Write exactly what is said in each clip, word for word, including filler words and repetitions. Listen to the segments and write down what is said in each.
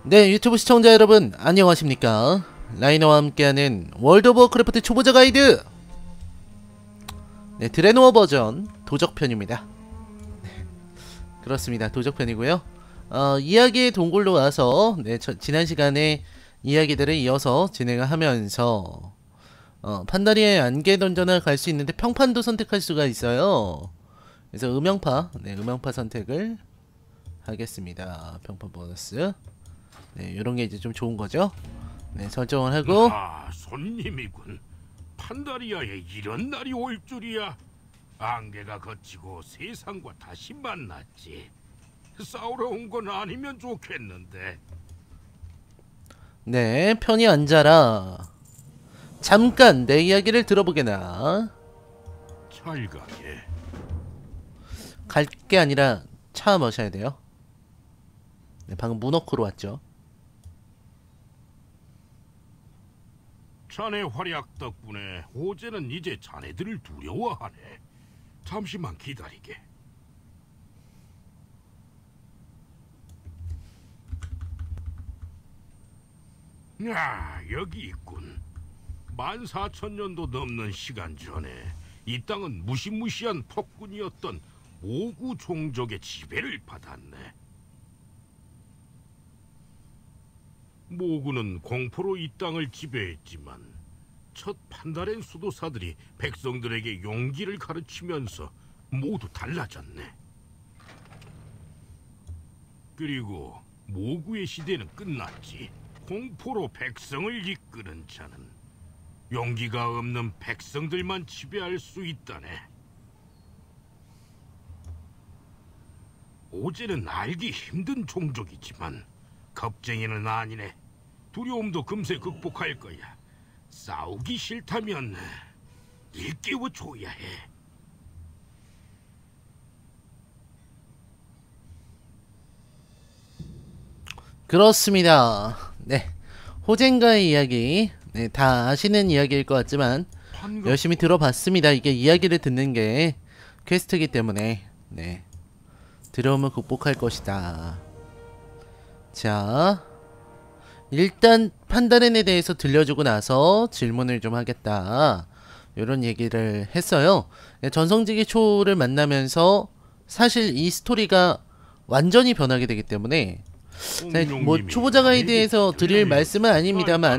네, 유튜브 시청자 여러분 안녕하십니까. 라이너와 함께하는 월드 오브 워크래프트 초보자 가이드, 네, 드레노어 버전 도적편입니다. 네, 그렇습니다. 도적편이고요. 어, 이야기의 동굴로 와서 네, 저, 지난 시간에 이야기들을 이어서 진행을 하면서 어, 판다리아의 안개 던전을 갈 수 있는데 평판도 선택할 수가 있어요. 그래서 음영파, 네, 음영파 선택을 하겠습니다. 평판 보너스. 네, 요런게 이제 좀 좋은거죠. 네, 설정을 하고. 아, 손님이군. 판다리아에 이런 날이 올 줄이야. 안개가 걷히고 세상과 다시 만났지. 싸우러 온 건 아니면 좋겠는데. 네, 편히 앉아라. 잠깐 내 이야기를 들어보게나. 잘 가게. 갈 게 아니라 차 마셔야 돼요. 네, 방금 문워크로 왔죠. 자네 활약 덕분에 호재는 이제 자네들을 두려워하네. 잠시만 기다리게. 야, 여기 있군. 만 사천 년도 넘는 시간 전에 이 땅은 무시무시한 폭군이었던 오구 종족의 지배를 받았네. 모구는 공포로 이 땅을 지배했지만 첫 판다렌 수도사들이 백성들에게 용기를 가르치면서 모두 달라졌네. 그리고 모구의 시대는 끝났지. 공포로 백성을 이끄는 자는 용기가 없는 백성들만 지배할 수 있다네. 오제는 알기 힘든 종족이지만 겁쟁이는 아니네. 두려움도 금세 극복할 거야. 싸우기 싫다면 일깨워줘야 해. 그렇습니다. 네, 호젠가의 이야기, 네, 다 아시는 이야기일 것 같지만 반갑... 열심히 들어봤습니다. 이게 이야기를 듣는 게 퀘스트이기 때문에 네, 두려움을 극복할 것이다. 자, 일단 판다렌에 대해서 들려주고 나서 질문을 좀 하겠다, 요런 얘기를 했어요. 전성지기 초를 만나면서 사실 이 스토리가 완전히 변하게 되기 때문에 뭐 초보자 가이드에서 드릴 말씀은 아닙니다만,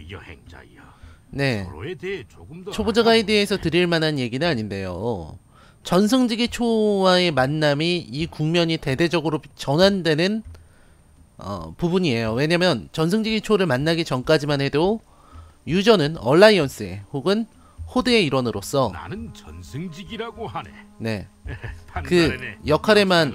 네, 초보자 가이드에서 드릴 만한 얘기는 아닌데요, 전성지기 초와의 만남이 이 국면이 대대적으로 전환되는 어, 부분이에요. 왜냐면 전성지기 초를 만나기 전까지만 해도 유저는 얼라이언스의 혹은 호드의 일원으로서 나는 전승직이라고 하네. 네, 그 역할에만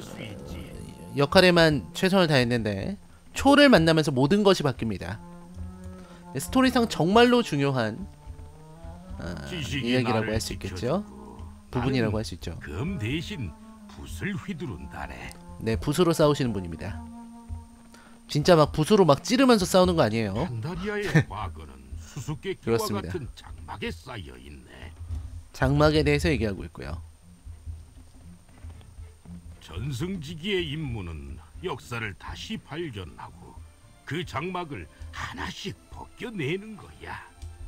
역할에만 최선을 다했는데 초를 만나면서 모든 것이 바뀝니다. 스토리상 정말로 중요한 어, 이야기라고 할 수 있겠죠. 부분이라고 할 수 있죠. 금 대신 붓을 휘두른다네. 네, 붓으로 싸우시는 분입니다. 진짜 막 붓으로 막 찌르면서 싸우는 거 아니에요. 판다리아의 과거는 수수께끼와 같은 장막에 쌓여 있네. 장막에 대해서 얘기하고 있고요. 전승지기의 임무는 역사를 다시 발견하고 그 장막을 하나씩 벗겨내는 거야.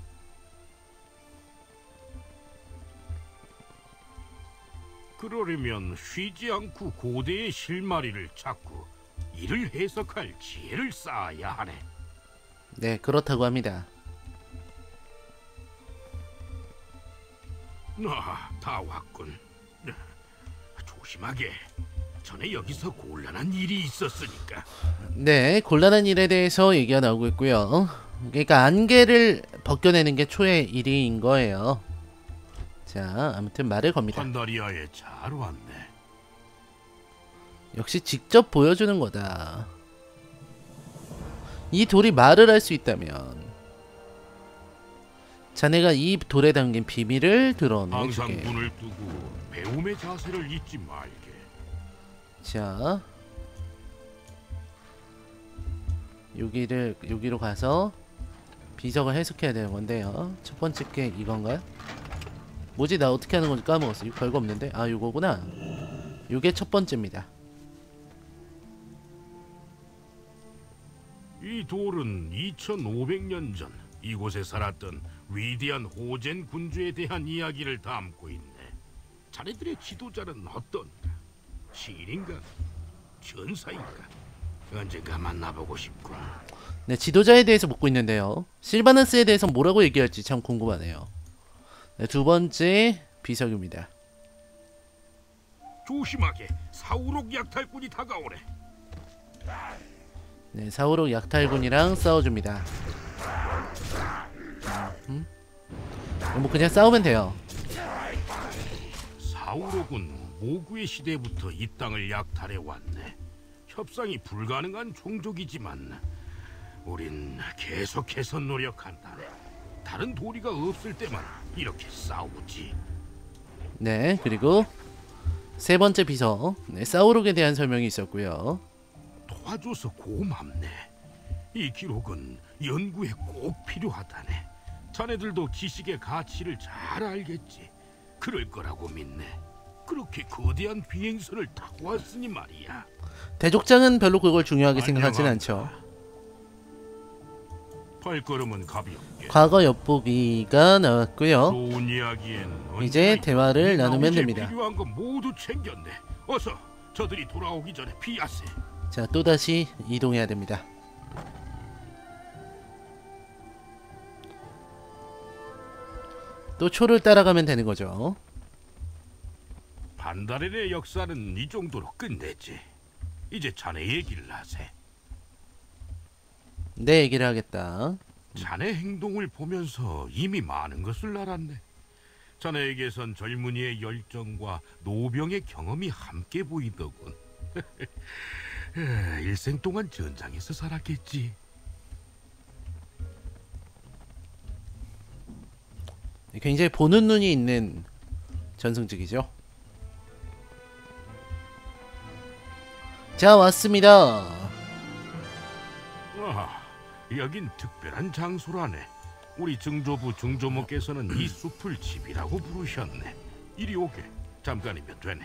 그러려면 쉬지 않고 고대의 실마리를 찾고 이를 해석할 지혜를 쌓아야 하네. 네, 그렇다고 합니다. 아, 다 왔군. 조심하게. 전에 여기서 곤란한 일이 있었으니까. 네, 곤란한 일에 대해서 얘기가 나오고 있고요. 그러니까 안개를 벗겨내는 게 초의 일인 거예요. 자, 아무튼 말을 겁니다. 판다리아에 잘 왔네. 역시 직접 보여주는 거다. 이 돌이 말을 할 수 있다면 자네가 이 돌에 담긴 비밀을 드러내주게. 항상 눈을 뜨고 배움의 자세를 잊지 말게. 자, 여기를 여기로 가서 비석을 해석해야 되는 건데요. 첫 번째 게 이건가요? 뭐지? 나 어떻게 하는 건지 까먹었어. 이거 별거 없는데? 아, 요거구나. 요게 첫 번째입니다. 이 돌은 이천오백 년 전 이곳에 살았던 위대한 호젠 군주에 대한 이야기를 담고 있네. 자네들의 지도자는 어떤가? 시인인가? 전사인가? 언젠가 만나보고 싶군. 네, 지도자에 대해서 묻고 있는데요. 실바나스에 대해서 뭐라고 얘기할지 참 궁금하네요. 네, 두 번째 비석입니다. 조심하게, 사우록 약탈꾼이 다가오네. 네, 사우록 약탈군이랑 싸워줍니다. 음? 뭐 그냥 싸우면 돼요. 사우록은 모구의 시대부터 이 땅을 약탈해 왔네. 협상이 불가능한 종족이지만 우린 계속해서 노력한다네. 다른 도리가 없을 때만 이렇게 싸우지. 네, 그리고 세 번째 비석. 네, 사우록에 대한 설명이 있었고요. 도와줘서 고맙네. 이 기록은 연구에 꼭 필요하다네. 자네들도 지식의 가치를 잘 알겠지. 그럴 거라고 믿네. 그렇게 거대한 비행선을 타고 왔으니 말이야. 대족장은 별로 그걸 중요하게 생각하진 않죠. 발걸음은 가볍게. 과거 엿보기가 나왔고요. 좋은 이야기엔 이제 대화를 나누면 됩니다. 필요한 거 모두 챙겼네. 어서 저들이 돌아오기 전에 피하세. 자, 또다시 이동해야 됩니다. 또 초를 따라가면 되는 거죠. 반다렌의 역사는 이 정도로 끝냈지. 이제 자네 얘기를 하세. 내 얘기를 하겠다. 자네 행동을 보면서 이미 많은 것을 알았네. 자네에게선 젊은이의 열정과 노병의 경험이 함께 보이더군. 일생 동안 전장에서 살았겠지. 굉장히 보는 눈이 있는 전승직이죠. 자, 왔습니다. 아, 여긴 특별한 장소라네. 우리 증조부 증조모께서는 이 숲을 집이라고 부르셨네. 이리 오게. 잠깐이면 되네.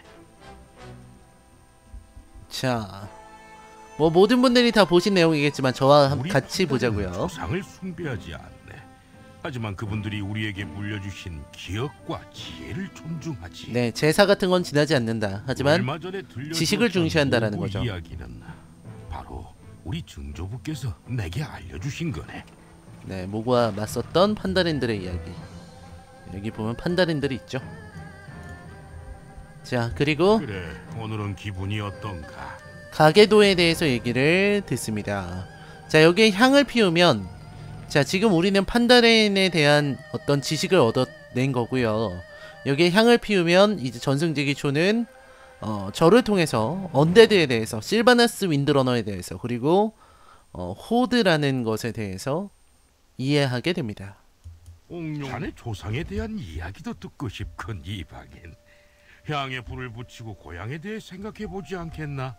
자, 뭐 모든 분들이 다 보신 내용이겠지만 저와 함- 같이 보자고요. 조상을 숭배하지 않네. 하지만 그분들이 우리에게 물려주신 기억과 지혜를 존중하지. 네, 제사 같은 건 지나지 않는다. 하지만 얼마 전에 들려주었던 지식을 중시한다라는 모구 거죠. 이야기는 바로 우리 증조부께서 내게 알려주신 거네. 네, 모구와 맞섰던 판다린들의 이야기. 여기 보면 판다린들이 있죠. 자, 그리고 그래, 오늘은 기분이 어떤가? 가계도에 대해서 얘기를 듣습니다. 자, 여기에 향을 피우면, 자, 지금 우리는 판다렌에 대한 어떤 지식을 얻어낸 거고요. 여기에 향을 피우면 이제 전승제기초는 어, 저를 통해서 언데드에 대해서, 실바나스 윈드러너에 대해서, 그리고 어, 호드라는 것에 대해서 이해하게 됩니다. 옹룡 자네 조상에 대한 이야기도 듣고 싶군. 이방인 향에 불을 붙이고 고향에 대해 생각해보지 않겠나?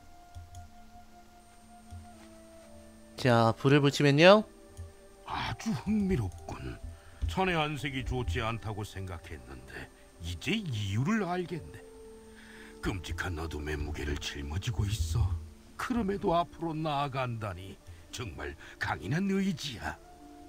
자, 불을 붙이면요. 아주 흥미롭군. 자네 안색이 좋지 않다고 생각했는데 이제 이유를 알겠네. 끔찍한 어둠의 무게를 짊어지고 있어. 그럼에도 앞으로 나아간다니 정말 강인한 의지야.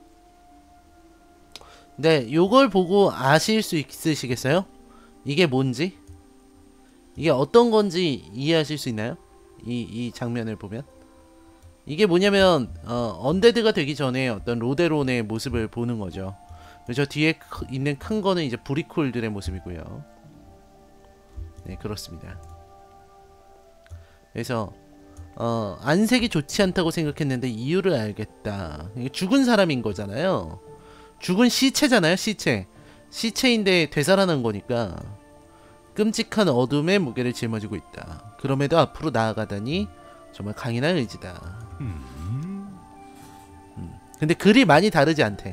네, 요걸 보고 아실 수 있으시겠어요? 이게 뭔지? 이게 어떤 건지 이해하실 수 있나요? 이, 이 장면을 보면? 이게 뭐냐면 어, 언데드가 되기 전에 어떤 로데론의 모습을 보는 거죠. 저 뒤에 크, 있는 큰 거는 이제 브리콜들의 모습이고요. 네, 그렇습니다. 그래서 어, 안색이 좋지 않다고 생각했는데 이유를 알겠다. 이게 죽은 사람인 거잖아요. 죽은 시체잖아요, 시체. 시체인데 되살아난 거니까 끔찍한 어둠의 무게를 짊어지고 있다. 그럼에도 앞으로 나아가다니 정말 강인한 의지다. 음. 음. 근데 글이 많이 다르지 않대.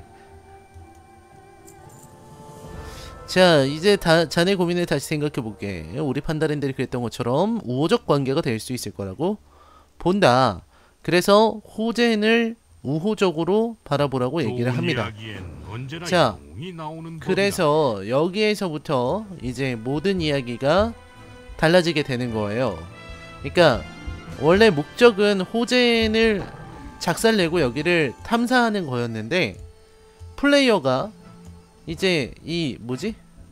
자, 이제 다, 자네 고민을 다시 생각해보게. 우리 판다린들이 그랬던 것처럼 우호적 관계가 될 수 있을 거라고 본다. 그래서 호젠을 우호적으로 바라보라고 얘기를 합니다. 자, 그래서 여기에서부터 이제 모든 이야기가 달라지게 되는 거예요. 그러니까 원래 목적은 호젠을 작살내고 여기를 탐사하는 거였는데 플레이어가 이제 이 뭐지?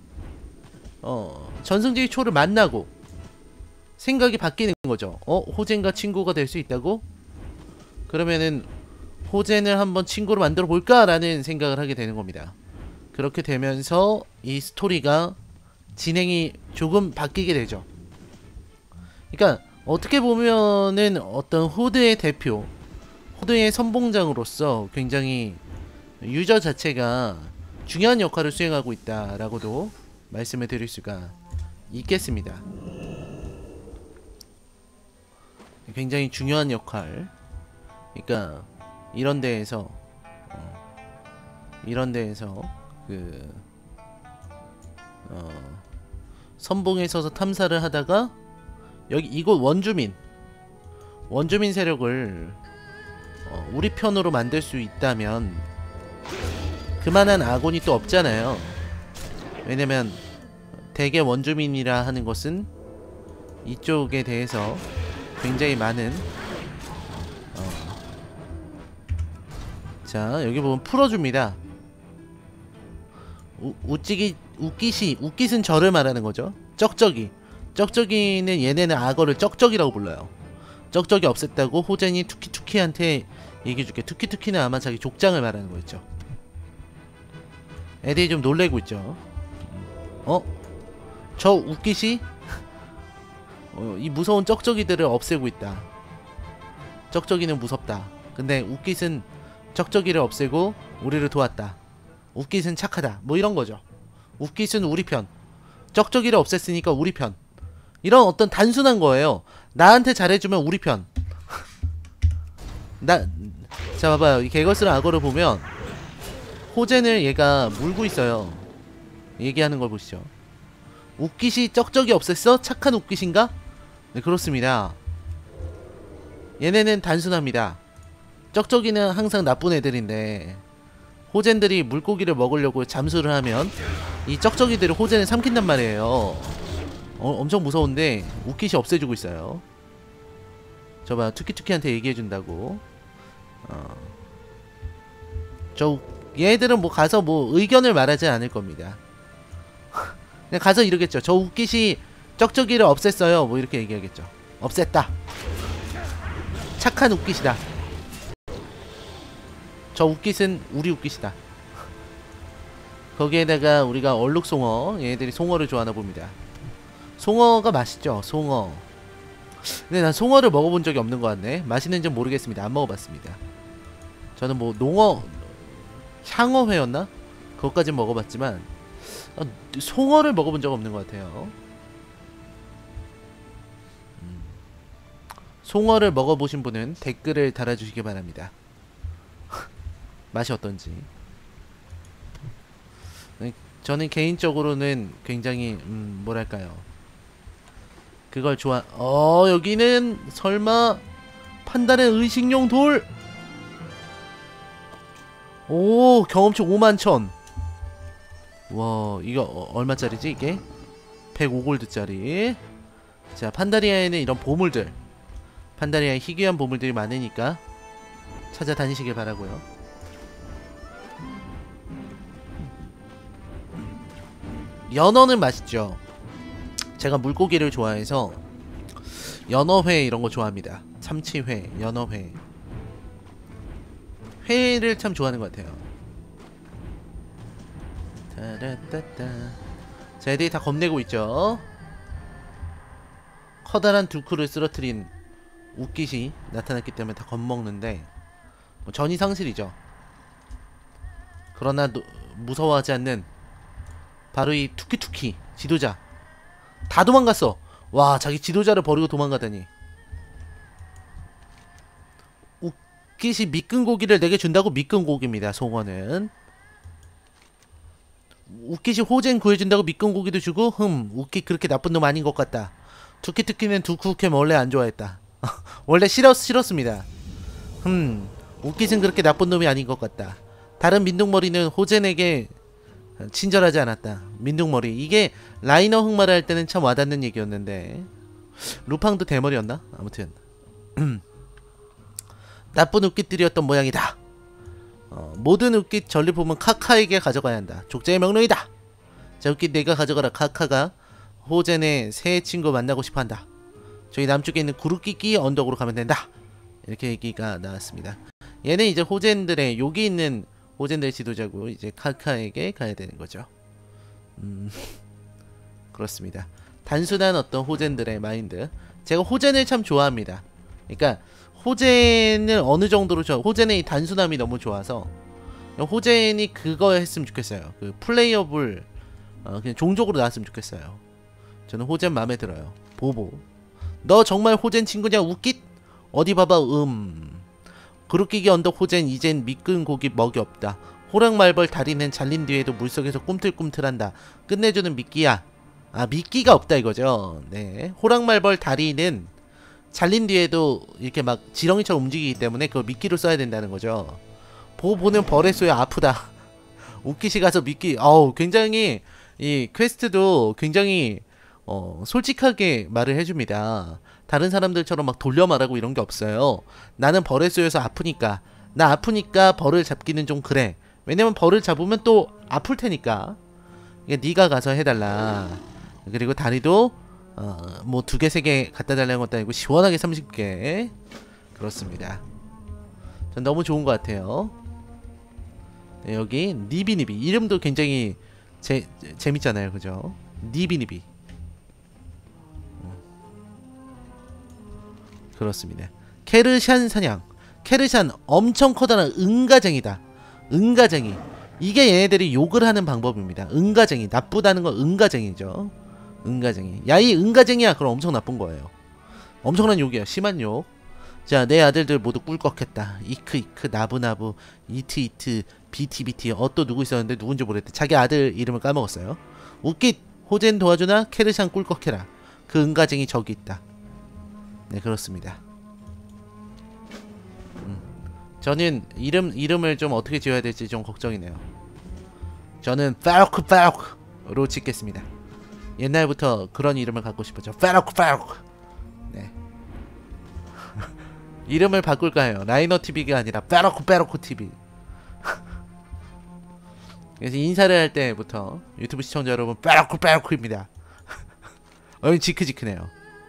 어 전승지의 초를 만나고 생각이 바뀌는 거죠. 어? 호젠과 친구가 될 수 있다고? 그러면은 호젠을 한번 친구로 만들어 볼까? 라는 생각을 하게 되는 겁니다. 그렇게 되면서 이 스토리가 진행이 조금 바뀌게 되죠. 그러니까 어떻게 보면은 어떤 호드의 대표, 호드의 선봉장으로서 굉장히 유저 자체가 중요한 역할을 수행하고 있다라고도 말씀을 드릴 수가 있겠습니다. 굉장히 중요한 역할. 그러니까 이런 데에서 어, 이런 데에서 그 어, 선봉에 서서 탐사를 하다가 여기 이곳 원주민 원주민 세력을 어, 우리 편으로 만들 수 있다면 그만한 악원이 또 없잖아요. 왜냐면 대개 원주민이라 하는 것은 이쪽에 대해서 굉장히 많은 어. 자 여기 보면 풀어줍니다. 우, 우찌기 우끼시 우끼는 저를 말하는 거죠. 쩍쩍이 쩍쩍이는 얘네는 악어를 쩍쩍이라고 불러요. 쩍쩍이 없앴다고 호젠이 투키투키한테 얘기해줄게. 투키투키는 아마 자기 족장을 말하는 거였죠. 애들이 좀 놀래고 있죠. 어? 저 우끼시? 어, 이 무서운 쩍쩍이들을 없애고 있다. 쩍쩍이는 무섭다. 근데 우깃은 쩍쩍이를 없애고 우리를 도왔다. 우깃은 착하다. 뭐 이런 거죠. 우깃은 우리 편. 쩍쩍이를 없앴으니까 우리 편. 이런 어떤 단순한 거예요. 나한테 잘해주면 우리 편. 나, 자 봐봐요. 이 개걸스런 악어를 보면 호젠을 얘가 물고 있어요. 얘기하는 걸 보시죠. 우깃이 쩍쩍이 없앴어? 착한 우깃인가? 네, 그렇습니다. 얘네는 단순합니다. 쩍쩍이는 항상 나쁜 애들인데 호젠들이 물고기를 먹으려고 잠수를 하면 이 쩍쩍이들이 호젠을 삼킨단 말이에요. 어, 엄청 무서운데 우깃이 없애주고 있어요. 저봐 투키투키한테 얘기해준다고. 어. 저 얘들은 뭐 가서 뭐 의견을 말하지 않을 겁니다. 그냥 가서 이러겠죠. 저 우깃이 쩍쩍이를 없앴어요. 뭐 이렇게 얘기하겠죠. 없앴다. 착한 우깃이다. 저 우깃은 우리 우깃이다. 거기에다가 우리가 얼룩송어, 얘네들이 송어를 좋아하나 봅니다. 송어가 맛있죠. 송어. 근데 난 송어를 먹어본 적이 없는 것 같네. 맛있는지 모르겠습니다. 안 먹어봤습니다. 저는 뭐 농어, 향어회였나? 그것까진 먹어봤지만 어, 송어를 먹어본 적 없는 것 같아요. 음. 송어를 먹어보신 분은 댓글을 달아주시기 바랍니다. 맛이 어떤지. 저는 개인적으로는 굉장히 음, 뭐랄까요, 그걸 좋아. 어 여기는 설마 판단의 의식용 돌. 오 경험치 오만천. 와 이거 어, 얼마짜리지 이게? 백오 골드짜리. 자 판다리아에는 이런 보물들, 판다리아에 희귀한 보물들이 많으니까 찾아다니시길 바라고요. 연어는 맛있죠. 제가 물고기를 좋아해서 연어회 이런거 좋아합니다. 참치회, 연어회. 회를 참 좋아하는 것 같아요. 따라따따. 자 애들이 다 겁내고 있죠. 커다란 두쿠를 쓰러뜨린 우깃이 나타났기 때문에 다 겁먹는데 뭐 전이 상실이죠. 그러나 노, 무서워하지 않는 바로 이 투키투키 지도자. 다 도망갔어. 와 자기 지도자를 버리고 도망가다니. 우깃이 미끈 고기를 내게 준다고. 미끈 고기입니다. 송어는. 우깃이 호젠 구해준다고 미끈 고기도 주고. 흠 우깃 그렇게 나쁜 놈 아닌 것 같다. 투키투키는 두쿠캠 원래 안 좋아했다. 원래 싫었, 싫었습니다. 흠 우깃은 그렇게 나쁜 놈이 아닌 것 같다. 다른 민둥머리는 호젠에게 친절하지 않았다. 민둥머리. 이게 라이너 흑마를 할 때는 참 와닿는 얘기였는데 루팡도 대머리였나? 아무튼 나쁜 웃깃들이었던 모양이다. 어, 모든 웃깃 전리품은 카카에게 가져가야 한다. 족제의 명령이다. 자, 웃깃 내가 가져가라. 카카가 호젠의 새 친구 만나고 싶어한다. 저기 남쪽에 있는 구루끼끼 언덕으로 가면 된다. 이렇게 얘기가 나왔습니다. 얘는 이제 호젠들의 여기 있는 호젠들의 지도자고 이제 카카에게 가야 되는 거죠. 음, 그렇습니다. 단순한 어떤 호젠들의 마인드. 제가 호젠을 참 좋아합니다. 그러니까 호젠을 어느 정도로 좋아. 호젠의 이 단순함이 너무 좋아서 호젠이 그거 했으면 좋겠어요. 그 플레이어블 어, 그냥 종족으로 나왔으면 좋겠어요. 저는 호젠 마음에 들어요. 보보. 너 정말 호젠 친구냐 웃깃? 어디 봐봐. 음. 그루끼기 언덕 호젠 이젠 미끈 고기 먹이 없다. 호랑말벌 다리는 잘린 뒤에도 물속에서 꿈틀꿈틀한다. 끝내주는 미끼야. 아, 미끼가 없다 이거죠. 네. 호랑말벌 다리는 잘린 뒤에도 이렇게 막 지렁이처럼 움직이기 때문에 그걸 미끼로 써야 된다는 거죠. 보고 보는 벌의 쏘야 아프다. 웃기시 가서 미끼. 어우, 굉장히 이 퀘스트도 굉장히 어, 솔직하게 말을 해줍니다. 다른 사람들처럼 막 돌려 말하고 이런 게 없어요. 나는 벌에 쏘여서 아프니까. 나 아프니까 벌을 잡기는 좀 그래. 왜냐면 벌을 잡으면 또 아플 테니까. 이게 네가 가서 해달라. 그리고 다리도 어, 뭐 두 개, 세 개 갖다 달라는 것도 아니고 시원하게 삼십 개. 그렇습니다. 전 너무 좋은 것 같아요. 네, 여기 니비니비 이름도 굉장히 재, 재밌잖아요, 그죠? 니비니비. 그렇습니다. 케르샨 사냥. 케르샨 엄청 커다란 응가쟁이다. 응가쟁이. 이게 얘네들이 욕을 하는 방법입니다. 응가쟁이. 나쁘다는 건 응가쟁이죠. 응가쟁이. 야, 이 응가쟁이야. 그럼 엄청 나쁜 거예요. 엄청난 욕이야. 심한 욕. 자, 내 아들들 모두 꿀꺽했다. 이크 이크 나부나부 이트 이트 비티 비티. 어, 또 누구 있었는데 누군지 모르겠대. 자기 아들 이름을 까먹었어요. 웃깃 호젠 도와주나? 케르샨 꿀꺽해라. 그 응가쟁이 저기 있다. 네, 그렇습니다. 음. 저는 이름, 이름을 좀 어떻게 지어야 될지 좀 걱정이네요. 저는 파로크 파로크로 짓겠습니다. 옛날부터 그런 이름을 갖고 싶었죠. 파로크 파로크. 네. 이름을 바꿀까 해요. 라이너티비가 아니라 파로크 파로크 티비. 그래서 인사를 할 때부터 유튜브 시청자 여러분 파로크 파로크입니다. 어이 지크지크네요.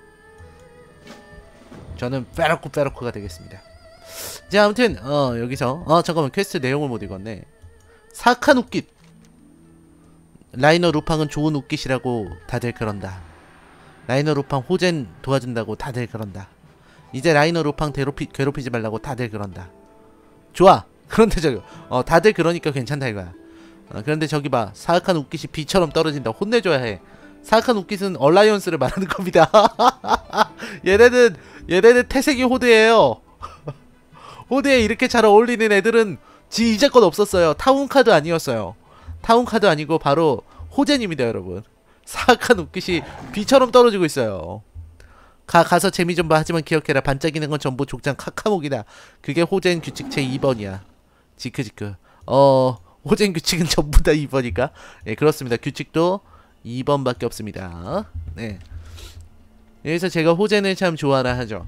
저는 페로쿠 페로쿠가 되겠습니다. 자, 아무튼 어 여기서 어 잠깐만 퀘스트 내용을 못 읽었네. 사악한 웃깃. 라이너 루팡은 좋은 웃깃이라고 다들 그런다. 라이너 루팡 호젠 도와준다고 다들 그런다. 이제 라이너 루팡 괴롭히, 괴롭히지 말라고 다들 그런다. 좋아. 그런데 저기 어 다들 그러니까 괜찮다 이거야. 어, 그런데 저기 봐. 사악한 웃깃이 비처럼 떨어진다. 혼내줘야 해. 사악한 웃깃은 얼라이언스를 말하는 겁니다. 얘네는 얘네는 태세기 호드예요. 호드에 이렇게 잘 어울리는 애들은 지 이제껏 없었어요. 타운카드 아니었어요. 타운카드 아니고 바로 호젠입니다, 여러분. 사악한 웃깃이 비처럼 떨어지고 있어요. 가 가서 재미 좀 봐. 하지만 기억해라. 반짝이는 건 전부 족장 카카목이다. 그게 호젠 규칙 제이 번이야. 지크지크. 어 호젠 규칙은 전부 다 이 번이니까. 예, 그렇습니다. 규칙도 이 번밖에 없습니다. 네. 여기서 제가 호젠을 참 좋아라 하죠.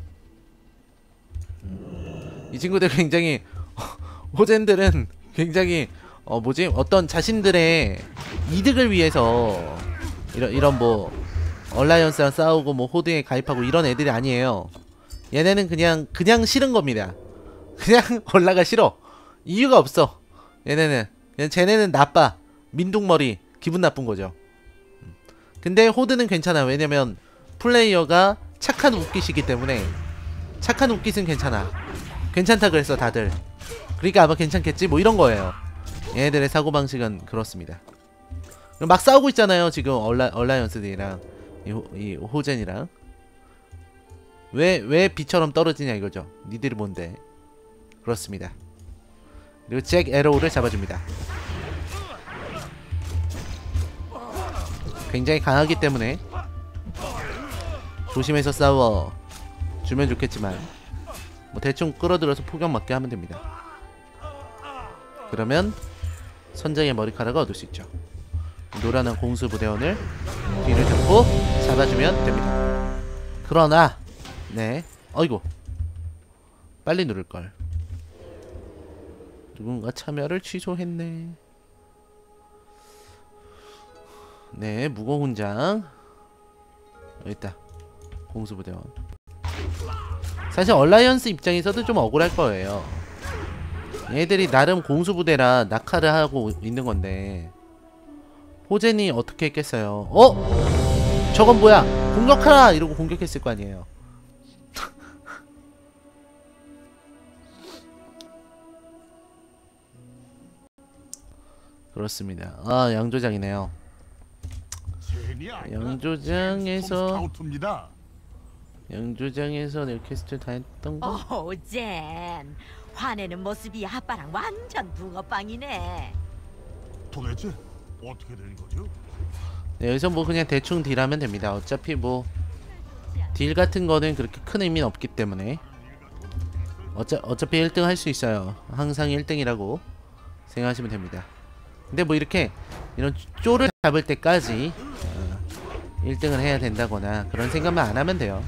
음. 이 친구들 굉장히 호젠들은 굉장히 어 뭐지 어떤 자신들의 이득을 위해서 이런 이런 뭐 얼라이언스랑 싸우고 뭐 호드에 가입하고 이런 애들이 아니에요. 얘네는 그냥 그냥 싫은 겁니다. 그냥 얼라가 싫어. 이유가 없어. 얘네는 그냥 쟤네는 나빠. 민둥머리 기분 나쁜 거죠. 근데 호드는 괜찮아. 왜냐면 플레이어가 착한 웃깃이기 때문에. 착한 웃깃은 괜찮아. 괜찮다 그랬어 다들. 그러니까 아마 괜찮겠지 뭐 이런 거예요. 얘네들의 사고방식은 그렇습니다. 막 싸우고 있잖아요 지금 얼라, 얼라이언스들이랑 이, 호, 이 호젠이랑. 왜, 왜 비처럼 떨어지냐 이거죠. 니들이 뭔데. 그렇습니다. 그리고 잭 에로우를 잡아줍니다. 굉장히 강하기 때문에 조심해서 싸워 주면 좋겠지만 뭐 대충 끌어들여서 포격 맞게 하면 됩니다. 그러면 선장의 머리카락을 얻을 수 있죠. 노란한 공수부대원을 뒤를 잡고 잡아주면 됩니다. 그러나 네 어이구 빨리 누를걸. 누군가 참여를 취소했네. 네, 무공훈장 여기 있다. 공수부대원. 사실 얼라이언스 입장에서도 좀 억울할 거예요. 얘들이 나름 공수부대라 낙하를 하고 있는 건데 호젠이 어떻게 했겠어요. 어? 저건 뭐야? 공격하라! 이러고 공격했을 거 아니에요. 그렇습니다. 아, 양조장이네요. 양조장에서 양조장에서 넬캐스트 다 했던 거? 오, 젠. 화내는 모습이 아빠랑 완전 붕어빵이네. 도대체 어떻게 된 거죠? 네, 여기서 뭐 그냥 대충 딜하면 됩니다. 어차피 뭐 딜 같은 거는 그렇게 큰 의미는 없기 때문에 어차, 어차피 일 등 할 수 있어요. 항상 일 등이라고 생각하시면 됩니다. 근데 뭐 이렇게 이런 쪼를 잡을 때까지 어, 일 등을 해야 된다거나 그런 생각만 안 하면 돼요.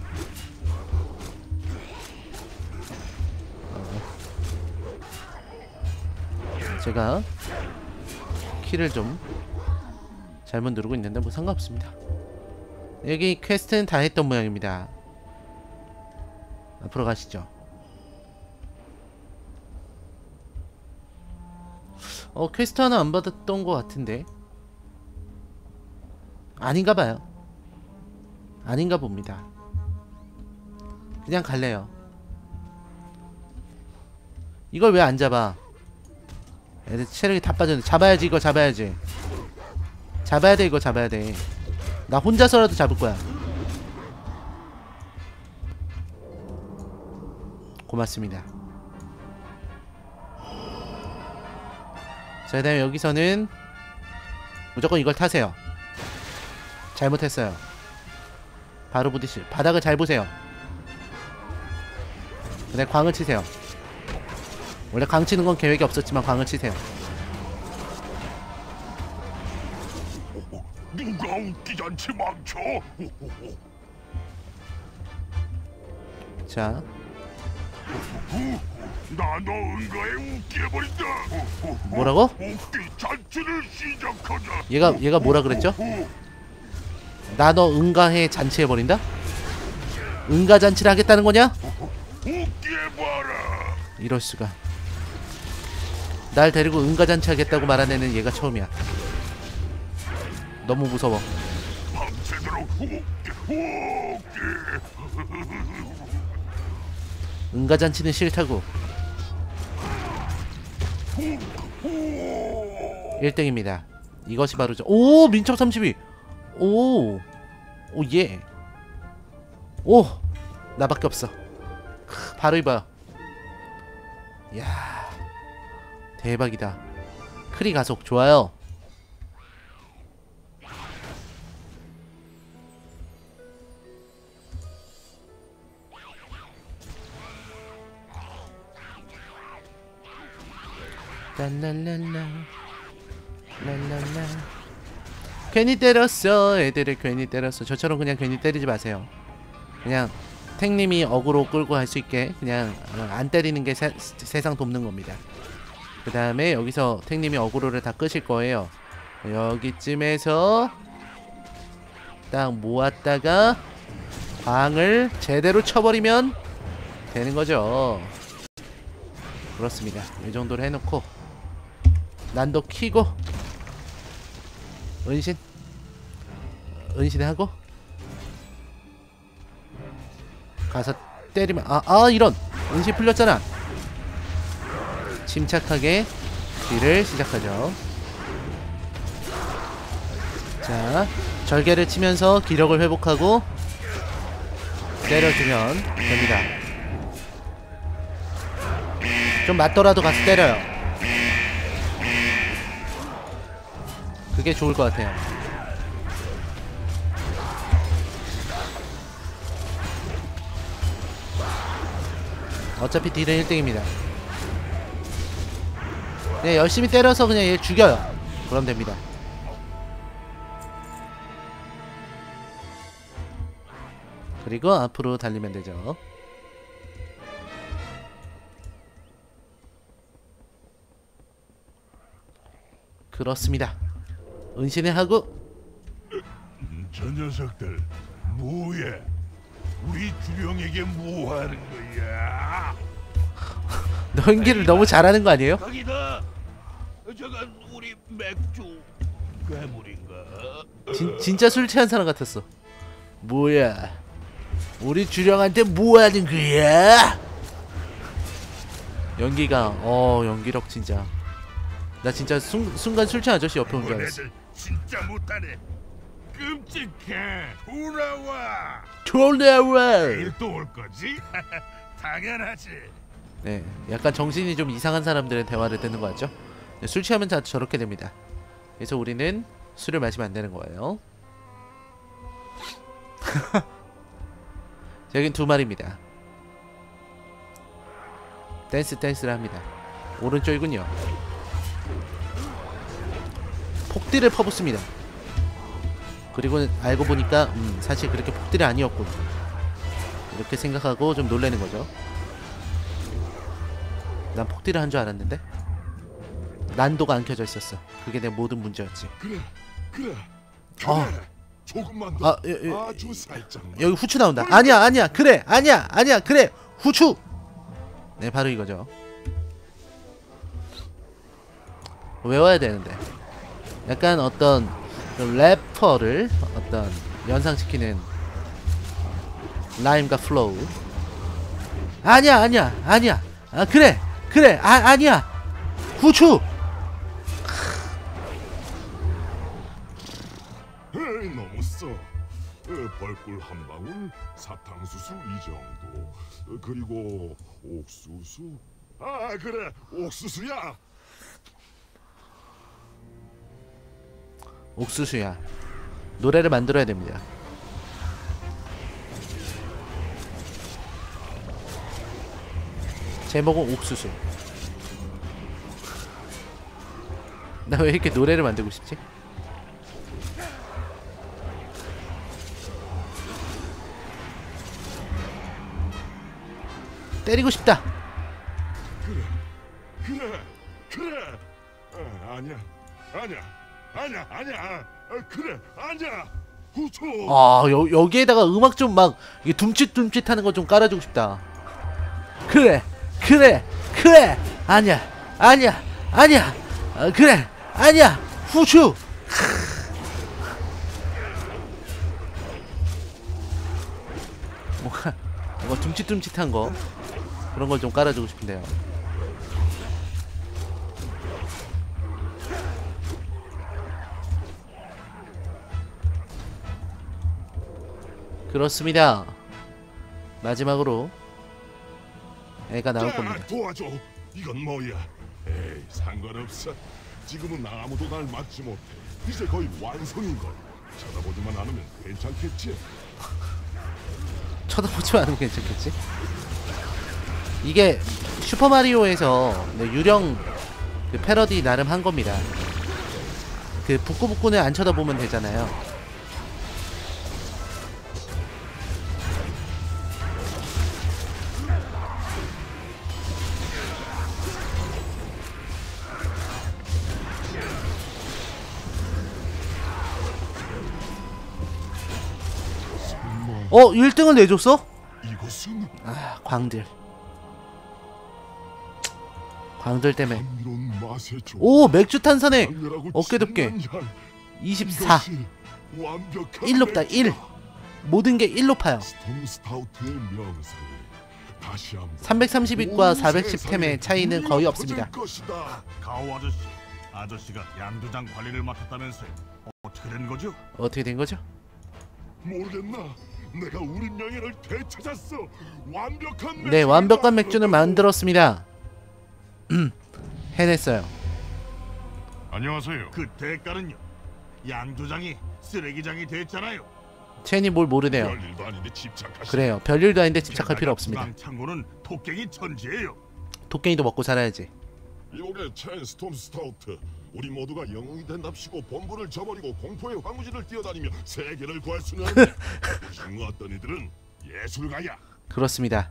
어. 제가 키를 좀 잘못 누르고 있는데 뭐 상관없습니다. 여기 퀘스트는 다 했던 모양입니다. 앞으로 가시죠. 어, 퀘스트 하나 안 받았던 것 같은데 아닌가봐요. 아닌가 봅니다. 그냥 갈래요. 이걸 왜 안 잡아? 애들 체력이 다 빠졌는데 잡아야지. 이거 잡아야지. 잡아야 돼. 이거 잡아야 돼. 나 혼자서라도 잡을 거야. 고맙습니다. 자, 그 다음에 여기서는 무조건 이걸 타세요. 잘못했어요. 바로 부딪히 바닥을 잘 보세요. 그 다음에 광을 치세요. 원래 광 치는 건 계획이 없었지만 광을 치세요. 누가 웃기잔치 망쳐? 자, 나 너 응가에 웃게 해버린다. 뭐라고? 웃기 잔치를 시작하자. 얘가 얘가 뭐라 그랬죠? 나 너 응가해 잔치해버린다? 응가 잔치를 하겠다는 거냐? 웃게 해봐라. 이럴수가. 날 데리고 응가 잔치 하겠다고 말한 애는 얘가 처음이야. 너무 무서워. 밤새도록 웃게 웃게. 응가 잔치는 싫다고. 일 등입니다. 이것이 바로 저. 오! 민첩 삼십이! 오! 오, 예! 오! 나밖에 없어. 크, 바로 입어요. 이야. 대박이다. 크리 가속 좋아요. 랄랄랄라 랄랄라. 괜히 때렸어. 애들을 괜히 때렸어. 저처럼 그냥 괜히 때리지 마세요. 그냥 탱님이 어그로 끌고 할 수 있게 그냥 안 때리는 게 세, 세상 돕는 겁니다. 그 다음에 여기서 탱님이 어그로를 다 끄실 거예요. 여기쯤에서 딱 모았다가 방을 제대로 쳐버리면 되는 거죠. 그렇습니다. 이 정도로 해놓고 난도 키고 은신 은신하고 가서 때리면 아, 아 이런 은신 풀렸잖아. 침착하게 딜을 시작하죠. 자, 절개를 치면서 기력을 회복하고 때려주면 됩니다. 좀 맞더라도 가서 때려요. 그게 좋을 것 같아요. 어차피 딜은 일 등입니다. 그냥 열심히 때려서 그냥 얘 죽여요. 그럼 됩니다. 그리고 앞으로 달리면 되죠. 그렇습니다. 은신을 하고. 저 녀석들 뭐해? 우리 주령에게 뭐 하는 거야? 너 연기를 너무 잘하는 거 아니에요? 거기다. 저건 우리 맥주 괴물인가? 진, 진짜 술 취한 사람 같았어. 뭐야, 우리 주령한테 뭐 하는 거야? 연기가 어 연기력 진짜. 나 진짜 순, 순간 술 취한 아저씨 옆에 온 줄 알았어. 너네들 진짜 못하네. 끔찍해. 돌아와. 돌아와. 내일 또 올 거지? 당연하지. 네, 약간 정신이 좀 이상한 사람들의 대화를 듣는 거 같죠? 네, 술 취하면 다 저렇게 됩니다. 그래서 우리는 술을 마시면 안 되는 거예요. 여긴 두 마리입니다. 댄스 댄스를 합니다. 오른쪽이군요. 폭딜을 퍼붓습니다. 그리고 알고 보니까 음, 사실 그렇게 폭딜이 아니었군. 이렇게 생각하고 좀 놀라는 거죠. 난 폭딜을 한 줄 알았는데 난도가 안 켜져 있었어. 그게 내 모든 문제였지. 그래, 그래, 그래. 어. 조금만 더. 아, 여, 여, 아주 살짝만. 여기 후추 나온다. 아니야, 아니야, 그래, 아니야, 아니야, 그래, 후추. 네, 바로 이거죠. 외워야 되는데. 약간 어떤 래퍼를 어떤 연상시키는 라임과 플로우. 아니야, 아니야, 아니야. 아, 그래, 그래, 아, 아니야. 후추. 에이, 너무 써. 에, 벌꿀 한 방울, 사탕수수 이 정도. 어, 그리고 옥수수. 아, 그래, 옥수수야. 옥수수야. 노래를 만들어야 됩니다. 제목은 옥수수. 나 왜 이렇게 노래를 만들고 싶지? 때리고 싶다. 그래, 그래, 그래. 아, 아니야, 아니야, 아니야, 아니야. 아, 그래, 아니야. 후추. 아, 여, 여기에다가 음악 좀 막 둠칫둠칫 하는 거 좀 깔아주고 싶다. 그래, 그래, 그래. 아니야, 아니야, 아니야. 아, 그래, 아니야. 후추. 뭔가 뭔가 둠칫둠칫한 거 그런 걸 좀 깔아주고 싶은데요. 그렇습니다. 마지막으로 애가 나올 자, 겁니다. 도와줘. 이건 뭐야? 에이, 상관없어. 지금은 아무도 날 막지 못해. 이제 거의 완성인걸. 쳐다보지만 않으면 괜찮겠지? 쳐다보지 않으면 괜찮겠지? 이게 슈퍼마리오에서 네, 유령 그 패러디 나름 한 겁니다. 그 북구북구는 안 쳐다보면 되잖아요. 어? 일 등을 내줬어? 이것은 아, 광들 광들 때문에. 이런 맛의 조. 오! 맥주 탄산에 강렬하고 어깨덮게 진한 향. 이십사. 이것이 완벽한 일 높다. 일. 맥주다. 모든 게 일 높아요. 스톰 스타우트의 명성. 다시 한번 삼백삼십 윗과 온 사백십 세상에 템의 차이는 거의 울려 없습니다. 퍼질 것이다. 가오 아저씨, 아저씨가 양조장 관리를 맡았다면서요. 어떻게 된 거죠? 어떻게 된 거죠? 모르겠나? 내가 우리 명예를 되찾았어. 완벽한 네, 맥주를 완벽한 맥주는 만들었다고. 만들었습니다. 음, 해냈어요. 안녕하세요. 그 대가는요? 양조장이 쓰레기장이 됐잖아요. 첸이 뭘 모르네요. 별일도 아닌데 집착하시. 그래요, 별일도 아닌데 집착할 필요 없습니다. 주방 창고는 토깽이 천지예요. 도깨니도 먹고 살아야지. 이번에 첸 스톰 스타우트. 우리 모두가 영웅이 된답시고 본부를 저버리고 공포의 황무지를 뛰어다니며 세계를 구할 수는 없네. 지금 어떤 이들은 예술가야. 그렇습니다.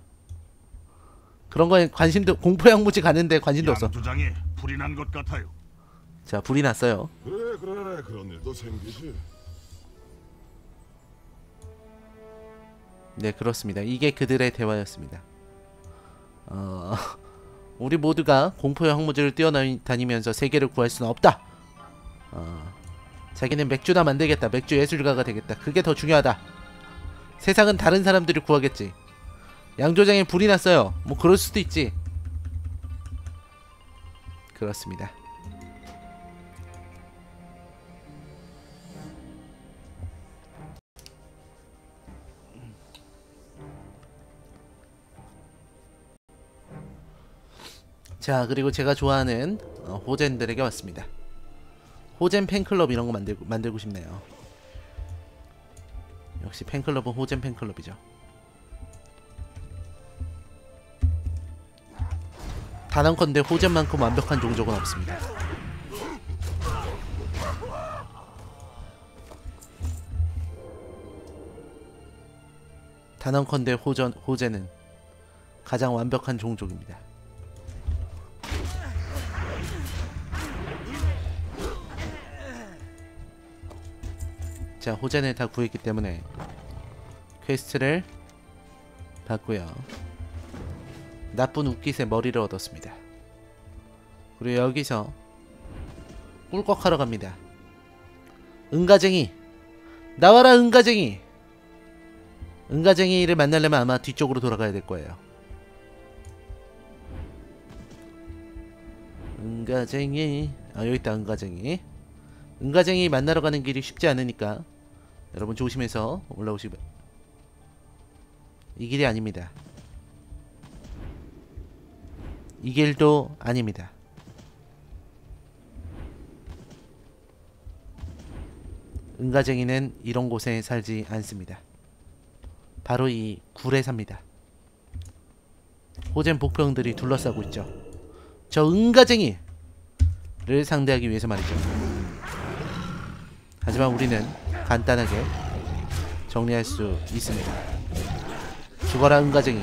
그런 거에 관심도, 공포 양무지 가는데 관심도 없어. 양조장에 불이 난 것 같아요. 자, 불이 났어요. 그래 그래 그런 일도 생기지. 네, 그렇습니다. 이게 그들의 대화였습니다. 어, 우리 모두가 공포의 황무지를 뛰어다니면서 세계를 구할 수는 없다. 어, 자기는 맥주나 만들겠다. 맥주 예술가가 되겠다. 그게 더 중요하다. 세상은 다른 사람들이 구하겠지. 양조장에 불이 났어요. 뭐 그럴 수도 있지. 그렇습니다. 자, 그리고 제가 좋아하는 어, 호젠들에게 왔습니다. 호젠 팬클럽 이런 거 만들고 만들고 싶네요. 역시 팬클럽은 호젠 팬클럽이죠. 단언컨대 호젠만큼 완벽한 종족은 없습니다. 단언컨대 호전, 호젠은 가장 완벽한 종족입니다. 자, 호젠을 다 구했기 때문에 퀘스트를 받고요. 나쁜 웃깃의 머리를 얻었습니다. 그리고 여기서 꿀꺽하러 갑니다. 응가쟁이! 나와라 응가쟁이! 응가쟁이를 만나려면 아마 뒤쪽으로 돌아가야 될 거예요. 응가쟁이... 아, 여기 있다. 응가쟁이. 응가쟁이 만나러 가는 길이 쉽지 않으니까 여러분 조심해서 올라오시면. 이 길이 아닙니다. 이 길도 아닙니다. 응가쟁이는 이런 곳에 살지 않습니다. 바로 이 굴에 삽니다. 호젠 복병들이 둘러싸고 있죠. 저 응가쟁이를 상대하기 위해서 말이죠. 하지만 우리는 간단하게 정리할 수 있습니다. 죽어라 응가쟁이.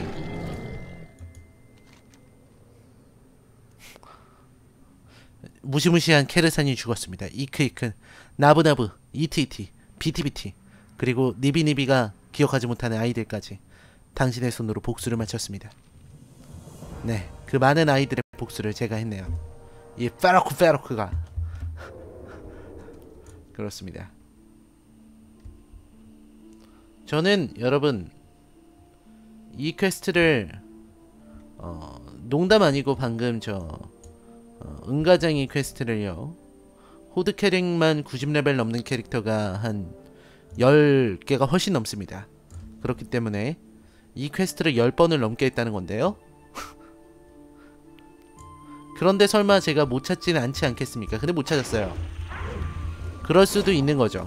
무시무시한 케르산이 죽었습니다. 이크이크, 나브나브, 이티이티, 비티비티, 그리고 니비니비가 기억하지 못하는 아이들까지 당신의 손으로 복수를 마쳤습니다. 네, 그 많은 아이들의 복수를 제가 했네요. 이 페로크 페로크가. 그렇습니다. 저는 여러분 이 퀘스트를 어, 농담 아니고 방금 저 어, 응가쟁이 퀘스트를요, 호드 캐릭만 구십 레벨 넘는 캐릭터가 한 열 개가 훨씬 넘습니다. 그렇기 때문에 이 퀘스트를 열 번을 넘게 했다는 건데요. 그런데 설마 제가 못 찾지는 않지 않겠습니까? 근데 못 찾았어요. 그럴 수도 있는 거죠.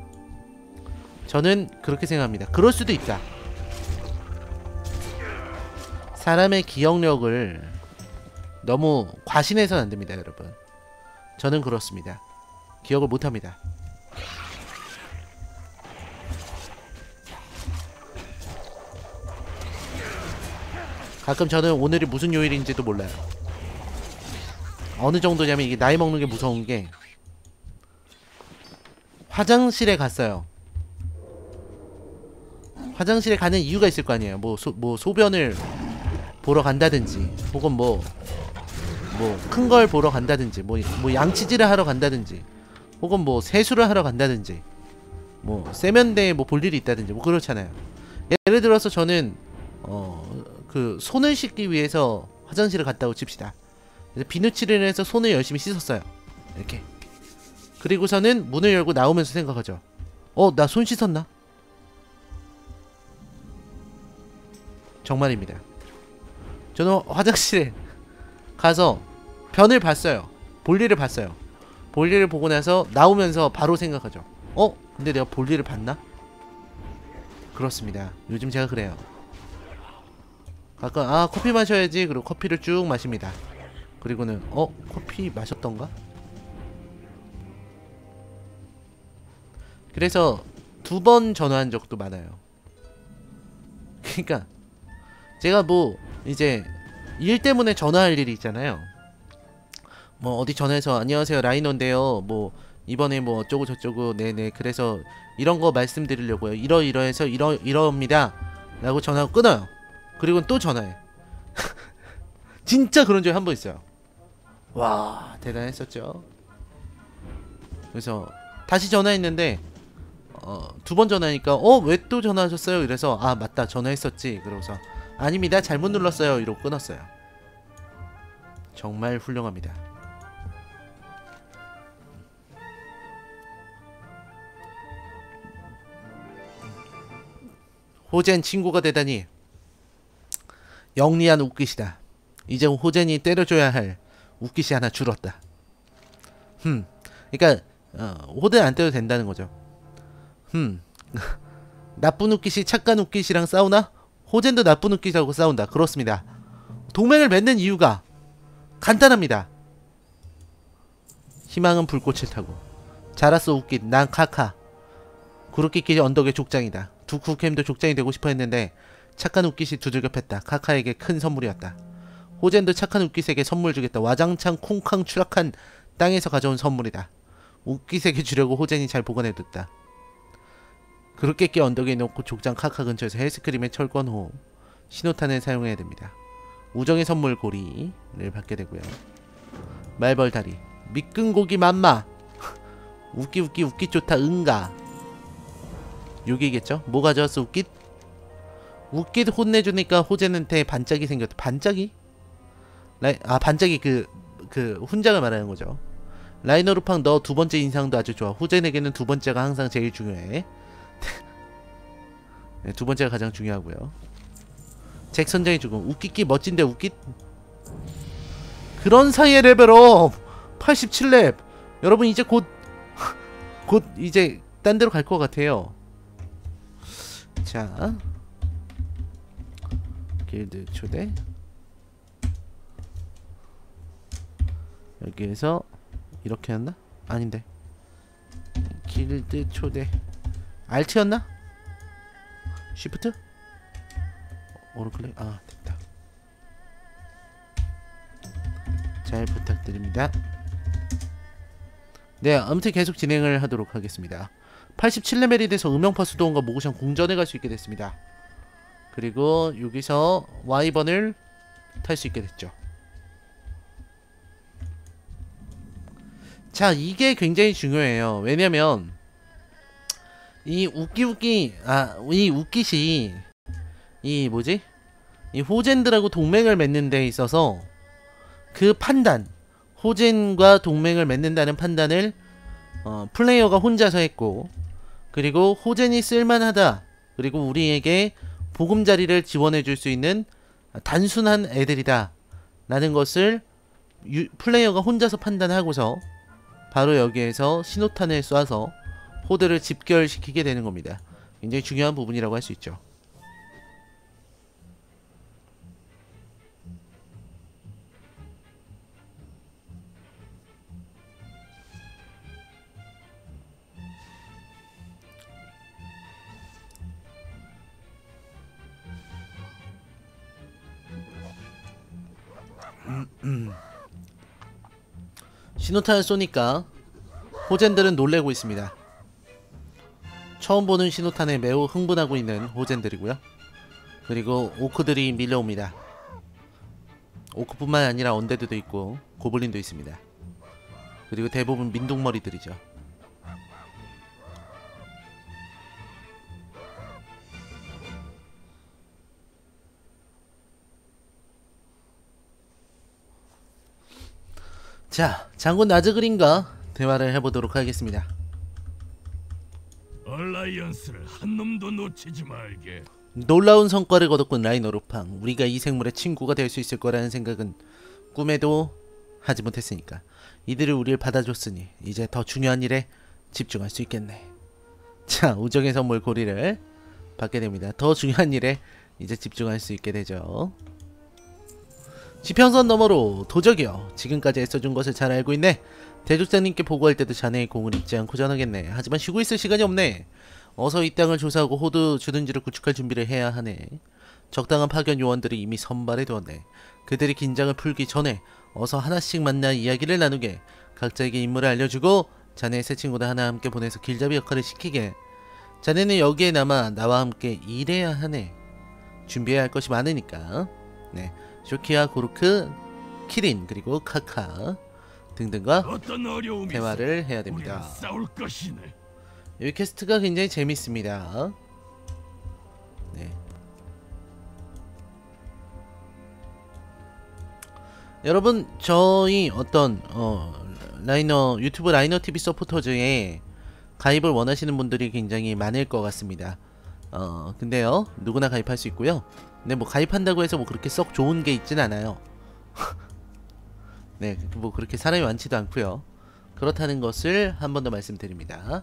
저는 그렇게 생각합니다. 그럴 수도 있다. 사람의 기억력을 너무 과신해서는 안 됩니다, 여러분. 저는 그렇습니다. 기억을 못 합니다. 가끔 저는 오늘이 무슨 요일인지도 몰라요. 어느 정도냐면 이게 나이 먹는 게 무서운 게, 화장실에 갔어요. 화장실에 가는 이유가 있을 거 아니에요. 뭐, 소, 뭐 소변을 보러 간다든지, 혹은 뭐 뭐 큰 걸 보러 간다든지, 뭐, 뭐 양치질을 하러 간다든지, 혹은 뭐 세수를 하러 간다든지, 뭐 세면대에 뭐 볼 일이 있다든지, 뭐 그렇잖아요. 예를 들어서 저는 어 그 손을 씻기 위해서 화장실을 갔다고 칩시다. 그래서 비누칠을 해서 손을 열심히 씻었어요. 이렇게. 그리고서는 문을 열고 나오면서 생각하죠. 어, 나 손 씻었나? 정말입니다. 저는 화장실에 가서 변을 봤어요. 볼일을 봤어요. 볼일을 보고 나서 나오면서 바로 생각하죠. 어? 근데 내가 볼일을 봤나? 그렇습니다. 요즘 제가 그래요. 가끔 아 커피 마셔야지. 그리고 커피를 쭉 마십니다. 그리고는 어? 커피 마셨던가? 그래서 두 번 전화한 적도 많아요. 그러니까 제가 뭐 이제 일 때문에 전화할 일이 있잖아요. 뭐 어디 전화해서 안녕하세요 라이너인데요 뭐 이번에 뭐 어쩌고 저쩌고 네네 그래서 이런 거 말씀드리려고요 이러이러해서 이러 이러입니다 라고 전화하고 끊어요. 그리고 또 전화해. 진짜 그런 적이 한 번 있어요. 와 대단했었죠. 그래서 다시 전화했는데 어, 두 번 전화하니까 어 왜 또 전화하셨어요? 이래서 아 맞다 전화했었지. 그러고서 아닙니다 잘못 눌렀어요 이러고 끊었어요. 정말 훌륭합니다. 호젠 친구가 되다니 영리한 웃깃이다. 이제 호젠이 때려줘야 할 웃깃이 하나 줄었다. 흠 그니까 어, 호젠 안 때려도 된다는 거죠. 흠 나쁜 웃깃이 착한 웃깃이랑 싸우나? 호젠도 나쁜 웃깃하고 싸운다. 그렇습니다. 동맹을 맺는 이유가 간단합니다. 희망은 불꽃을 타고 자랐어 웃깃 난 카카 구르끼끼 언덕의 족장이다. 두쿠캠도 족장이 되고 싶어 했는데 착한 웃깃이 두들겨 팼다. 카카에게 큰 선물이었다. 호젠도 착한 웃깃에게 선물 주겠다. 와장창 콩캉 추락한 땅에서 가져온 선물이다. 웃깃에게 주려고 호젠이 잘 보관해뒀다. 구르끼끼 언덕에 놓고 족장 카카 근처에서 헬스크림의 철권 후 신호탄을 사용해야 됩니다. 우정의 선물 고리를 받게 되고요. 말벌다리 미끈고기 맘마 웃기 웃기 웃기 좋다 응가 여기겠죠? 뭐 가져왔어 웃깃? 웃깃 혼내주니까 호젠한테 반짝이 생겼다. 반짝이? 라이, 아 반짝이 그, 그 훈장을 말하는 거죠. 라이너루팡 너 두 번째 인상도 아주 좋아. 호젠에게는 두 번째가 항상 제일 중요해. 네, 두 번째가 가장 중요하고요. 잭 선장이 죽음. 웃기끼 멋진데 웃깃? 그런 사이의 레벨업 팔십칠 렙. 여러분 이제 곧 곧 이제 딴 데로 갈 것 같아요. 자 길드 초대 여기에서 이렇게 했나? 아닌데 길드 초대 알트였나? 쉬프트? 오른클릭? 아 됐다. 잘 부탁드립니다. 네 아무튼 계속 진행을 하도록 하겠습니다. 팔십칠 레벨이 돼서 음영파 수도원과 모구션 궁전에 갈 수 있게 됐습니다. 그리고 여기서 와이번을 탈 수 있게 됐죠. 자 이게 굉장히 중요해요. 왜냐면 이 웃기웃기 아 이 웃깃이 이 뭐지? 이 호젠들하고 동맹을 맺는 데 있어서 그 판단 호젠과 동맹을 맺는다는 판단을 어, 플레이어가 혼자서 했고 그리고 호젠이 쓸만하다 그리고 우리에게 보금자리를 지원해줄 수 있는 단순한 애들이다 라는 것을 유, 플레이어가 혼자서 판단하고서 바로 여기에서 신호탄을 쏴서 호드를 집결시키게 되는 겁니다. 굉장히 중요한 부분이라고 할 수 있죠. 음, 음. 신호탄을 쏘니까 호젠들은 놀래고 있습니다. 처음 보는 신호탄에 매우 흥분하고 있는 호젠들이고요. 그리고 오크들이 밀려옵니다. 오크뿐만 아니라 언데드도 있고 고블린도 있습니다. 그리고 대부분 민둥머리들이죠. 자, 장군 나즈그린과 대화를 해보도록 하겠습니다. 얼라이언스를 한 놈도 놓치지 말게. 놀라운 성과를 거뒀군 라이너루팡. 우리가 이 생물의 친구가 될 수 있을 거라는 생각은 꿈에도 하지 못했으니까. 이들이 우리를 받아줬으니 이제 더 중요한 일에 집중할 수 있겠네. 자, 우정의 선물 고리를 받게 됩니다. 더 중요한 일에 이제 집중할 수 있게 되죠. 지평선 너머로 도적이여 지금까지 애써준 것을 잘 알고 있네. 대족장님께 보고할 때도 자네의 공을 잊지 않고 전하겠네. 하지만 쉬고 있을 시간이 없네. 어서 이 땅을 조사하고 호드 주둔지를 구축할 준비를 해야 하네. 적당한 파견 요원들이 이미 선발해 두었네. 그들이 긴장을 풀기 전에 어서 하나씩 만나 이야기를 나누게. 각자에게 임무를 알려주고 자네의 새 친구들 하나 함께 보내서 길잡이 역할을 시키게. 자네는 여기에 남아 나와 함께 일해야 하네. 준비해야 할 것이 많으니까. 네, 쇼키와 고르크, 키린 그리고 카카 등등과 어떤 어려움이 대화를 해야 우리는 됩니다. 싸울 것이네. 이 퀘스트가 굉장히 재밌습니다. 네. 여러분 저희 어떤 어 라이너 유튜브 라이너 티비 서포터즈에 가입을 원하시는 분들이 굉장히 많을 것 같습니다. 어 근데요 누구나 가입할 수 있고요. 근데 뭐 가입한다고 해서 뭐 그렇게 썩 좋은 게 있진 않아요. 네, 뭐 그렇게 사람이 많지도 않고요. 그렇다는 것을 한 번 더 말씀드립니다.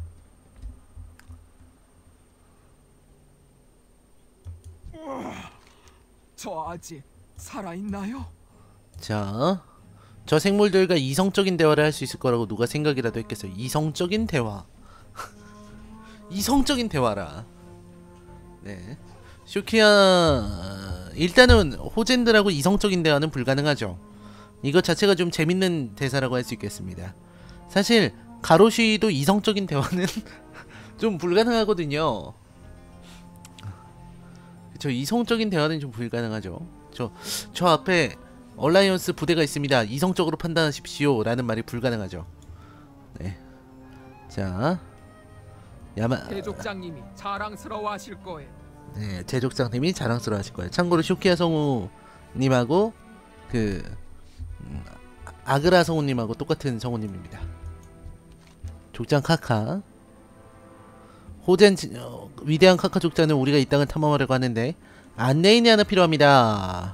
저 아직 살아있나요? 자, 저 생물들과 이성적인 대화를 할 수 있을 거라고 누가 생각이라도 했겠어요. 이성적인 대화. 이성적인 대화라. 네. 쇼키야, 일단은 호젠들하고 이성적인 대화는 불가능하죠. 이것 자체가 좀 재밌는 대사라고 할 수 있겠습니다. 사실 가로쉬도 이성적인 대화는 좀 불가능하거든요. 그쵸, 이성적인 대화는 좀 불가능하죠. 저, 저 앞에 얼라이언스 부대가 있습니다. 이성적으로 판단하십시오 라는 말이 불가능하죠. 네. 자, 야마 대족장님이 자랑스러워하실 거예요. 네, 제족장님이 자랑스러워 하실 거예요. 참고로 쇼키야 성우님하고 그 음, 아그라 성우님하고 똑같은 성우님입니다. 족장 카카. 호젠 어, 위대한 카카 족장은 우리가 이 땅을 탐험하려고 하는데 안내인이 하나 필요합니다.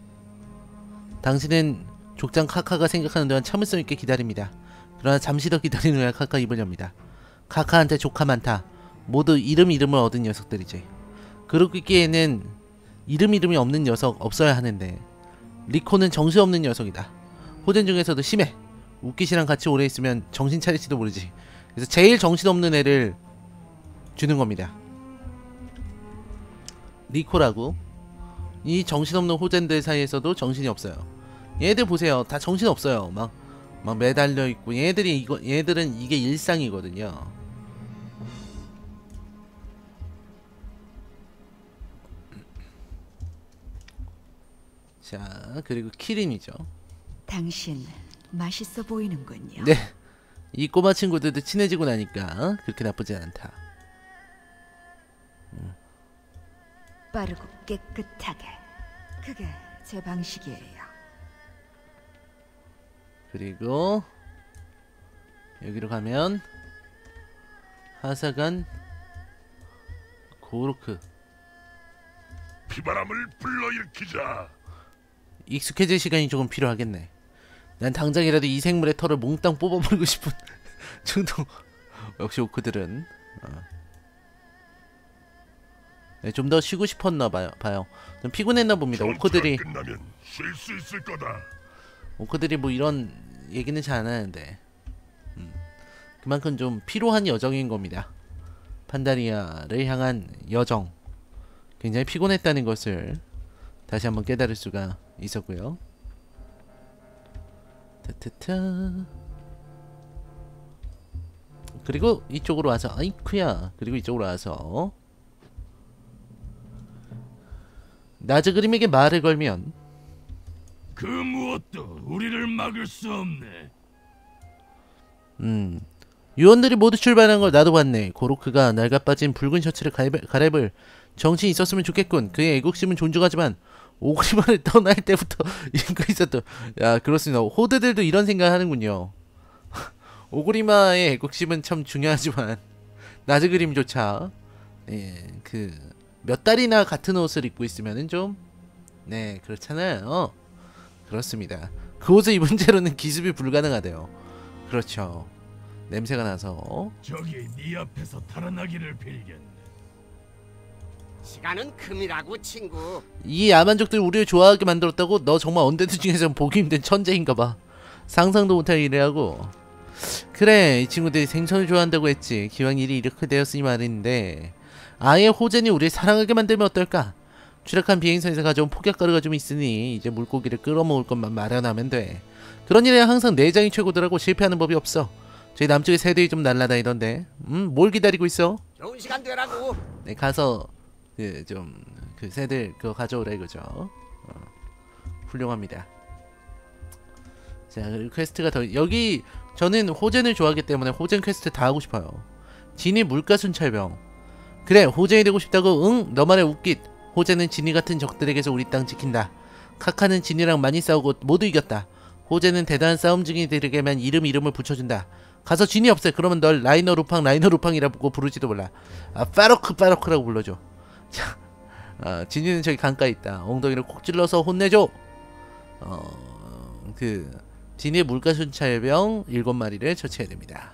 당신은 족장 카카가 생각하는 동안 참을성 있게 기다립니다. 그러나 잠시 더 기다리는 후에 카카 입을 엽니다. 카카한테 조카 많다. 모두 이름 이름을 얻은 녀석들이지. 그러고 있기에는 이름 이름이 없는 녀석 없어야 하는데 리코는 정신없는 녀석이다. 호젠 중에서도 심해. 우키시랑 같이 오래 있으면 정신 차릴지도 모르지. 그래서 제일 정신없는 애를 주는 겁니다. 리코라고. 이 정신없는 호젠들 사이에서도 정신이 없어요. 얘들 보세요. 다 정신없어요. 막, 막 매달려 있고 얘들이 이거 얘들은 이게 일상이거든요. 자, 그리고 키린이죠. 당신 맛있어 보이는군요. 네, 이 꼬마 친구들도 친해지고 나니까 그렇게 나쁘지 않다. 음. 빠르고 깨끗하게. 그게 제 방식이에요. 그리고 여기로 가면 하사관 고르크. 피바람을 불러일으키자. 익숙해질 시간이 조금 필요하겠네. 난 당장이라도 이 생물의 털을 몽땅 뽑아버리고 싶은 정도. 역시 오크들은 어. 네, 좀 더 쉬고 싶었나 봐요. 봐요. 좀 피곤했나 봅니다. 오크들이 끝나면 쉴 수 있을 거다. 오크들이 뭐 이런 얘기는 잘 안 하는데 음. 그만큼 좀 피로한 여정인 겁니다. 판다리아를 향한 여정. 굉장히 피곤했다는 것을 다시 한번 깨달을 수가 있었고요. 타타타. 그리고 이쪽으로 와서 아이쿠야. 그리고 이쪽으로 와서 나즈그림에게 말을 걸면 그 무엇도 우리를 막을 수 없네. 음 요원들이 모두 출발한 걸 나도 봤네. 고로크가 낡아빠진 붉은 셔츠를 갈아입을 정신이 있었으면 좋겠군. 그의 애국심은 존중하지만 오그리마를 떠날 때부터 입고 있었던. 야, 그렇습니다. 호드들도 이런 생각을 하는군요. 오그리마의 애국심은 참 중요하지만 나즈그림조차 네, 그 몇 달이나 같은 옷을 입고 있으면은 좀 네, 그렇잖아요. 그렇습니다. 그 옷을 입은 채로는 기습이 불가능하대요. 그렇죠. 냄새가 나서. 저기 네 앞에서 달아나기를 빌겠네. 시간은 금이라고 친구. 이 야만족들이 우리를 좋아하게 만들었다고? 너 정말 언데드 중에서 보기 힘든 천재인가봐. 상상도 못할 일을 하고. 그래, 이 친구들이 생선을 좋아한다고 했지. 기왕 일이 이렇게 되었으니 말인데 아예 호젠이 우리를 사랑하게 만들면 어떨까? 추락한 비행선에서 가져온 폭약가루가 좀 있으니 이제 물고기를 끌어모을 것만 마련하면 돼. 그런 일에 항상 내장이 최고더라고. 실패하는 법이 없어. 저희 남쪽에 새들이 좀 날아다니던데. 음, 뭘 기다리고 있어? 좋은 시간 되라고. 네, 가서 그 좀 그 새들 그거 가져오라 이거죠. 어, 훌륭합니다. 자, 그리고 퀘스트가 더 여기 저는 호젠을 좋아하기 때문에 호젠 퀘스트 다 하고 싶어요. 진이 물가 순찰병. 그래, 호젠이 되고 싶다고? 응, 너만의 웃깃. 호젠은 진이 같은 적들에게서 우리 땅 지킨다. 카카는 진이랑 많이 싸우고 모두 이겼다. 호젠은 대단한 싸움중이들에게만 이름 이름을 붙여준다. 가서 진이 없애. 그러면 널 라이너 루팡 라이너 루팡이라고 부르지도 몰라. 아, 파로크 파로크라고 불러줘. 자, 아, 진이는 저기 강가에 있다. 엉덩이를 콕 찔러서 혼내줘. 어, 그 진이의 물가순찰병 일곱 마리를 처치해야 됩니다.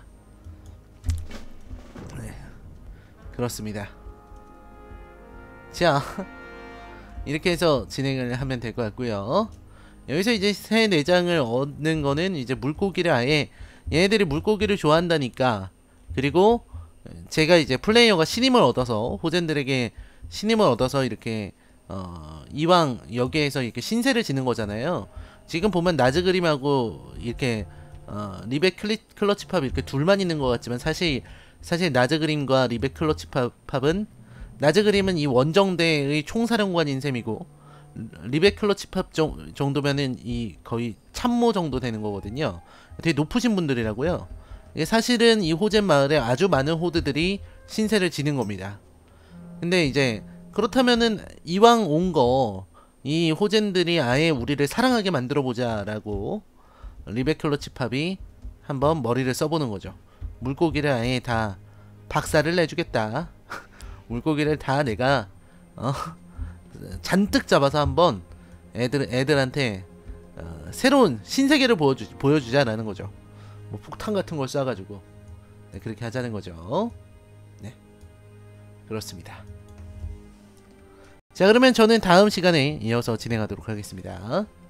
네, 그렇습니다. 자, 이렇게 해서 진행을 하면 될 것 같고요. 여기서 이제 새 내장을 얻는 거는 이제 물고기를 아예 얘네들이 물고기를 좋아한다니까. 그리고 제가 이제 플레이어가 신임을 얻어서 호젠들에게 신임을 얻어서 이렇게 어 이왕 여기에서 이렇게 신세를 지는 거잖아요. 지금 보면 나즈그림하고 이렇게 어 리베 클리, 클러치팝 이렇게 둘만 있는 것 같지만 사실 사실 나즈그림과 리베 클러치팝은 나즈그림은 이 원정대의 총사령관인 셈이고 리베 클러치팝 정, 정도면은 이 거의 참모 정도 되는 거거든요. 되게 높으신 분들이라고요. 이게 사실은 이 호젠 마을에 아주 많은 호드들이 신세를 지는 겁니다. 근데 이제 그렇다면은 이왕 온 거 이 호젠들이 아예 우리를 사랑하게 만들어 보자라고 리베 클러치팝이 한번 머리를 써보는 거죠. 물고기를 아예 다 박살을 내주겠다. 물고기를 다 내가 어, 잔뜩 잡아서 한번 애들 애들한테 어, 새로운 신세계를 보여주 보여주자라는 거죠. 뭐 폭탄 같은 걸 쏴가지고 네, 그렇게 하자는 거죠. 네, 그렇습니다. 자, 그러면 저는 다음 시간에 이어서 진행하도록 하겠습니다.